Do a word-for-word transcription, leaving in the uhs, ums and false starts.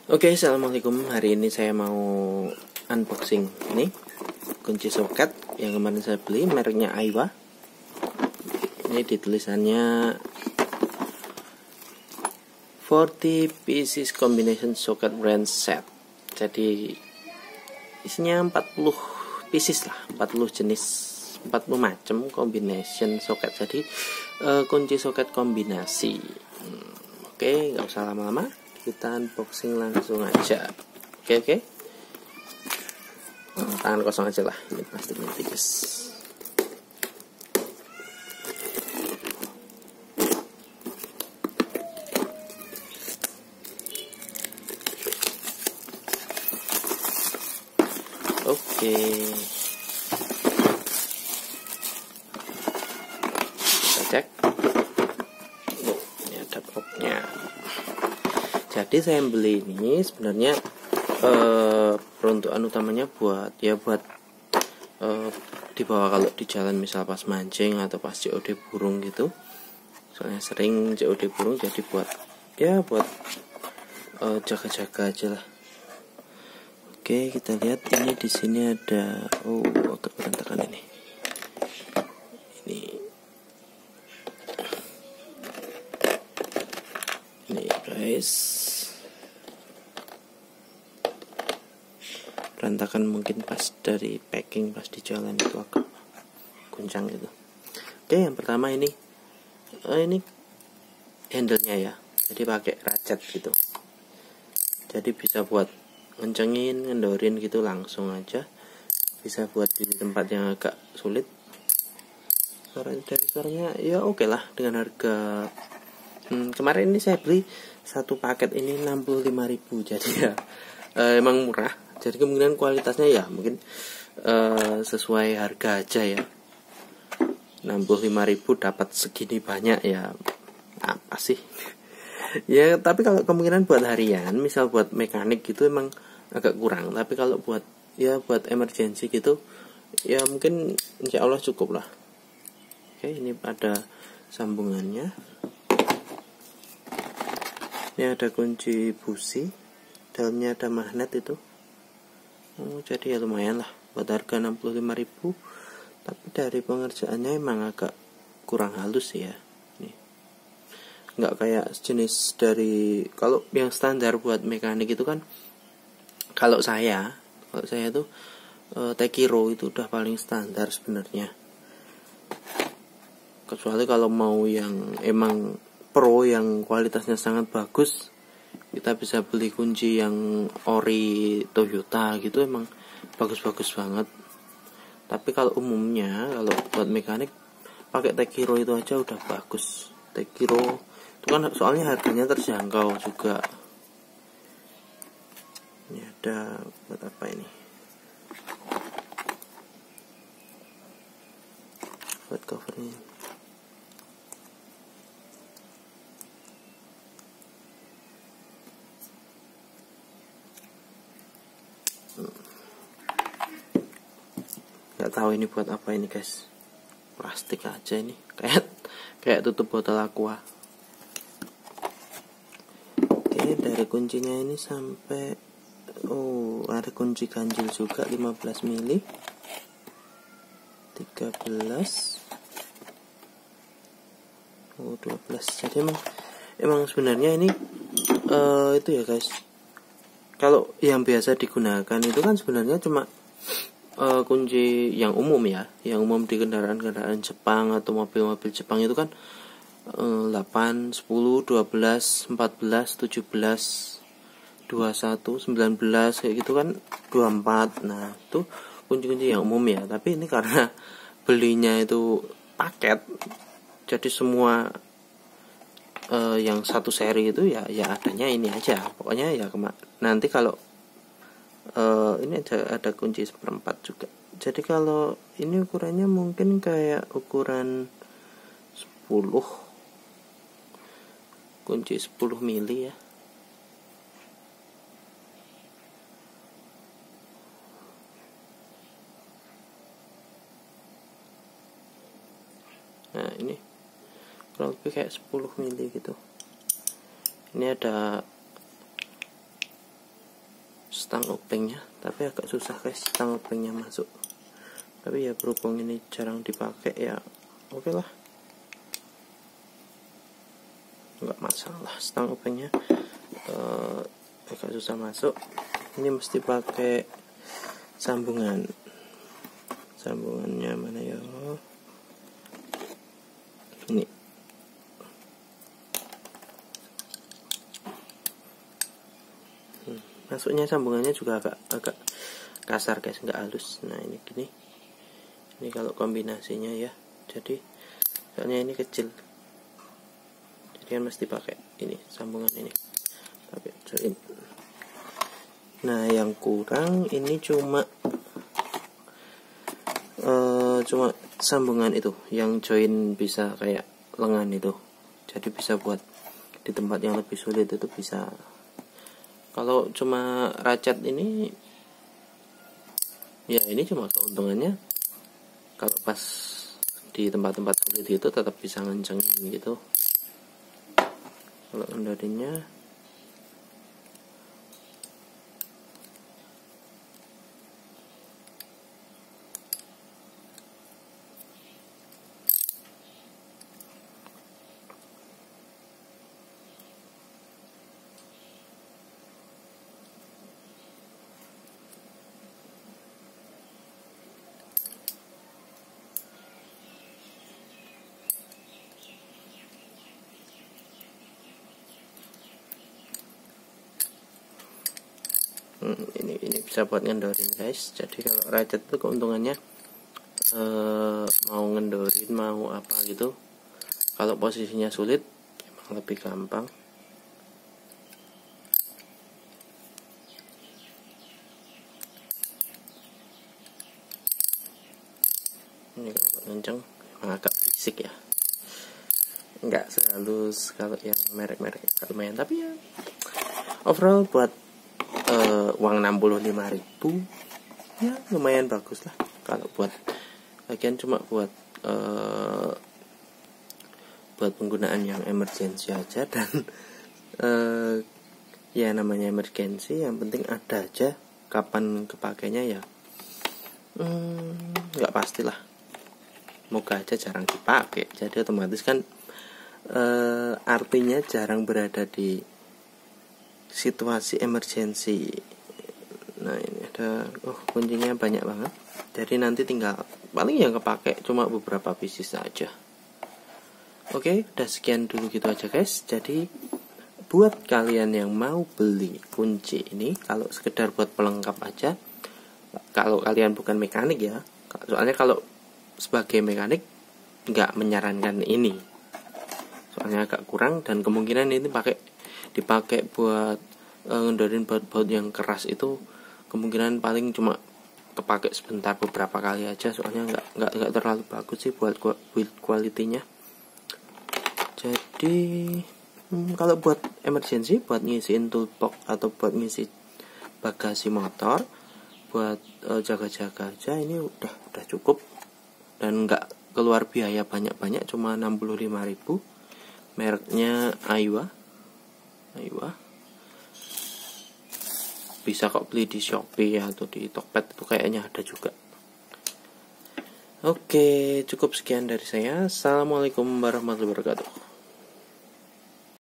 Oke, assalamualaikum. Hari ini saya mau unboxing ini kunci soket yang kemarin saya beli, mereknya Aiwa. Ini di tulisannya forty pieces combination socket brand set. Jadi isinya empat puluh pieces lah, empat puluh jenis, empat puluh macam combination soket. Jadi uh, kunci soket kombinasi. Hmm, Oke, nggak usah lama-lama, kita unboxing langsung aja. Oke oke oh, tangan kosong aja lah, ini plastiknya tipis. Oke, kita cek. Oh, ini ada popnya. Jadi saya beli ini sebenarnya eh, peruntukan utamanya buat ya buat eh, dibawa kalau di jalan, misal pas mancing atau pas C O D burung gitu. Soalnya sering C O D burung, jadi buat ya buat eh, jaga-jaga aja lah. Oke, kita lihat ini di sini ada oh agak berantakan ini. Ini ini guys. Berantakan mungkin pas dari packing, pas di jalan itu agak guncang gitu. Oke, yang pertama ini eh, ini handle-nya ya. Jadi pakai ratchet gitu. Jadi bisa buat ngencengin, ngendorin gitu langsung aja. Bisa buat di tempat yang agak sulit. Suara dari suaranya ya oke okay lah dengan harga hmm, kemarin ini saya beli satu paket ini enam puluh lima ribu. Jadi ya eh, emang murah. Jadi kemungkinan kualitasnya ya mungkin eh, sesuai harga aja ya. enam puluh lima ribu dapat segini banyak ya, apa sih? Ya tapi kalau kemungkinan buat harian, misal buat mekanik gitu emang agak kurang. Tapi kalau buat ya buat emergency gitu ya mungkin insya Allah cukup lah. Oke, ini ada sambungannya. Ini ada kunci busi, dalamnya ada magnet itu. Oh, jadi ya lumayan lah buat harga enam puluh lima ribu. Tapi dari pengerjaannya emang agak kurang halus ya. Nih, nggak kayak jenis dari kalau yang standar buat mekanik itu kan. Kalau saya, kalau saya tuh e, Tekiro itu udah paling standar sebenarnya. Kecuali kalau mau yang emang pro yang kualitasnya sangat bagus, kita bisa beli kunci yang ori Toyota gitu, emang bagus-bagus banget. Tapi kalau umumnya kalau buat mekanik pakai Tekiro itu aja udah bagus. Tekiro itu kan soalnya harganya terjangkau juga. Ini ada buat apa ini? Buat covernya. Hmm. Gak tahu ini buat apa ini guys. Plastik aja ini. Kayak kayak tutup botol aqua. Oke, dari kuncinya ini sampai oh, ada kunci ganjil juga lima belas mili, tiga belas, oh dua belas. Jadi emang emang sebenarnya ini uh, itu ya guys. Kalau yang biasa digunakan itu kan sebenarnya cuma uh, kunci yang umum ya, yang umum di kendaraan-kendaraan Jepang atau mobil-mobil Jepang itu kan uh, delapan, sepuluh, dua belas, empat belas, tujuh belas, dua puluh satu, sembilan belas kayak gitu kan, dua puluh empat. Nah, itu kunci-kunci yang umum ya. Tapi ini karena belinya itu paket, jadi semua uh, yang satu seri itu ya ya adanya ini aja. Pokoknya ya kema- nanti kalau uh, ini ada ada kunci seperempat juga. Jadi kalau ini ukurannya mungkin kayak ukuran sepuluh, kunci sepuluh mili ya. Nah ini kurang lebih kayak sepuluh mili gitu. Ini ada stang obengnya, tapi agak susah guys stang obengnya masuk. Tapi ya berhubung ini jarang dipakai ya oke okay lah, nggak masalah. Stang obengnya uh, agak susah masuk. Ini mesti pakai sambungan. Sambungannya mana ya? Ini. Hmm, masuknya sambungannya juga agak agak kasar guys, nggak halus. Nah ini gini. Ini kalau kombinasinya ya. Jadi soalnya ini kecil. Jadi kan mesti pakai ini sambungan ini. Pakai join. Nah yang kurang ini cuma uh, cuma sambungan itu yang join bisa kayak lengan itu. Jadi bisa buat di tempat yang lebih sulit itu bisa. Kalau cuma racet ini ya ini cuma keuntungannya kalau pas di tempat-tempat sulit itu tetap bisa ngencengin gitu. Kalau ngendorinya Hmm, ini ini bisa buat ngendorin guys. Jadi kalau racet itu keuntungannya eh, mau ngendorin mau apa gitu, kalau posisinya sulit emang lebih gampang. Ini kalau kenceng emang agak fisik ya, nggak sehalus kalau yang merek-merek lumayan. Tapi ya overall buat Uh, uang enam puluh lima ribu ya lumayan bagus lah. Kalau buat bagian cuma buat uh, buat penggunaan yang emergency aja dan uh, ya namanya emergency, yang penting ada aja. Kapan kepakainya ya hmm, nggak pastilah, moga aja jarang dipakai. Jadi otomatis kan uh, artinya jarang berada di situasi emergency. Nah ini ada oh kuncinya banyak banget, jadi nanti tinggal paling yang kepake cuma beberapa pieces saja. Oke, udah sekian dulu gitu aja guys. Jadi buat kalian yang mau beli kunci ini, kalau sekedar buat pelengkap aja, kalau kalian bukan mekanik ya, soalnya kalau sebagai mekanik nggak menyarankan ini, soalnya agak kurang dan kemungkinan ini pakai dipakai buat uh, ngendorin baut-baut yang keras itu kemungkinan paling cuma kepake sebentar beberapa kali aja, soalnya nggak nggak nggak terlalu bagus sih buat build quality-nya. Jadi hmm, kalau buat emergency, buat ngisiin toolbox atau buat ngisi bagasi motor, buat uh, jaga-jaga aja ini udah udah cukup dan nggak keluar biaya banyak-banyak, cuma enam puluh lima ribu. Mereknya Aiwa. Aiwa. Bisa kok beli di Shopee atau di Tokped, itu kayaknya ada juga. Oke, cukup sekian dari saya. Assalamualaikum warahmatullahi wabarakatuh.